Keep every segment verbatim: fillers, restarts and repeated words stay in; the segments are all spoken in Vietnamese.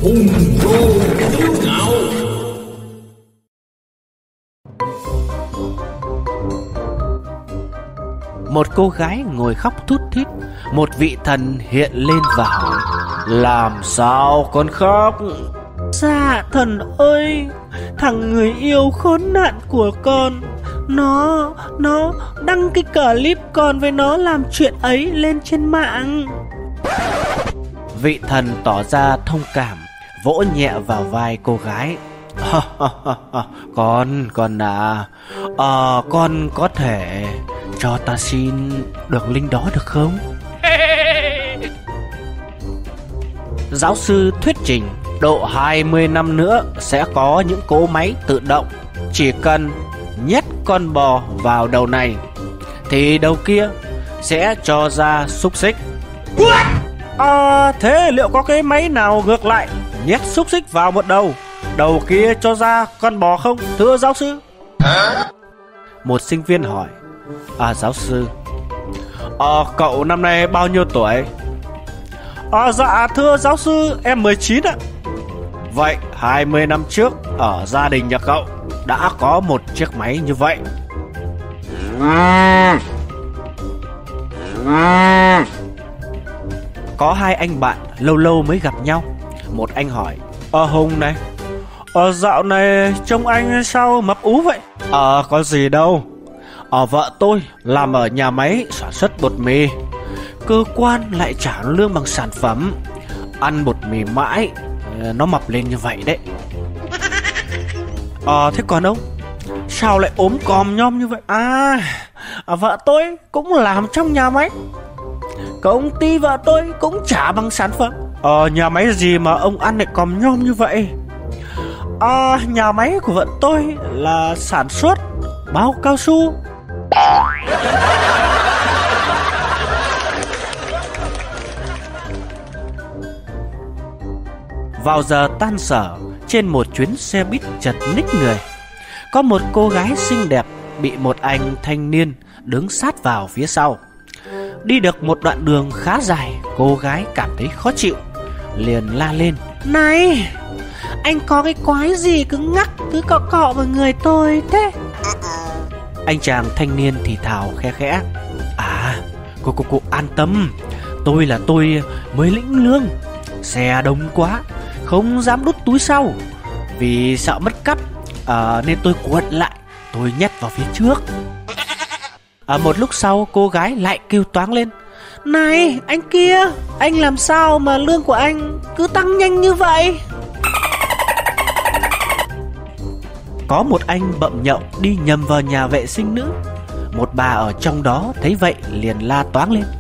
hùng hổ kiêu ngạo. Một cô gái ngồi khóc thút thít. Một vị thần hiện lên và hỏi: làm sao con khóc? Dạ thần ơi, thằng người yêu khốn nạn của con, Nó, nó đăng cái clip con với nó làm chuyện ấy lên trên mạng. Vị thần tỏ ra thông cảm, vỗ nhẹ vào vai cô gái. Con, con à, à con có thể cho ta xin đường link đó được không? Giáo sư thuyết trình: độ hai mươi năm nữa sẽ có những cỗ máy tự động. Chỉ cần nhét con bò vào đầu này thì đầu kia sẽ cho ra xúc xích. À, thế liệu có cái máy nào ngược lại, nhét xúc xích vào một đầu, đầu kia cho ra con bò không, thưa giáo sư? Một sinh viên hỏi: À giáo sư, à, cậu năm nay bao nhiêu tuổi? À, dạ thưa giáo sư, em mười chín ạ. Vậy hai mươi năm trước ở gia đình nhà cậu đã có một chiếc máy như vậy. Có hai anh bạn lâu lâu mới gặp nhau. Một anh hỏi: Ờ Hùng này, Ờ dạo này trông anh sao mập ú vậy? Ờ có gì đâu. Ờ vợ tôi làm ở nhà máy sản xuất bột mì, cơ quan lại trả lương bằng sản phẩm, ăn bột mì mãi nó mập lên như vậy đấy. Ờ thế còn ông, sao lại ốm còm nhom như vậy? À, à vợ tôi cũng làm trong nhà máy, công ty vợ tôi cũng trả bằng sản phẩm. Ờ nhà máy gì mà ông ăn lại còm nhom như vậy? À, nhà máy của vợ tôi là sản xuất bao cao su. Vào giờ tan sở, trên một chuyến xe buýt chật ních người, có một cô gái xinh đẹp bị một anh thanh niên đứng sát vào phía sau. Đi được một đoạn đường khá dài, cô gái cảm thấy khó chịu, liền la lên: Này, anh có cái quái gì cứ ngắc, cứ cọ cọ vào người tôi thế? Anh chàng thanh niên thì thào khe khẽ: À, cô cô cô an tâm, tôi là tôi mới lĩnh lương, xe đông quá, không dám đút túi sau, vì sợ mất cắp, à, nên tôi cuộn lại, tôi nhét vào phía trước. À, một lúc sau cô gái lại kêu toáng lên: Này anh kia, anh làm sao mà lương của anh cứ tăng nhanh như vậy? Có một anh bậm nhậu đi nhầm vào nhà vệ sinh nữ. Một bà ở trong đó thấy vậy liền la toáng lên: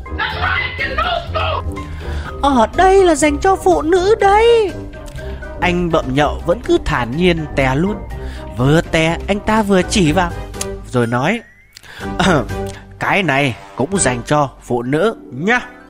Ở đây là dành cho phụ nữ đấy. Anh bậm nhậu vẫn cứ thản nhiên tè luôn. Vừa tè anh ta vừa chỉ vào rồi nói: Cái này cũng dành cho phụ nữ nhá.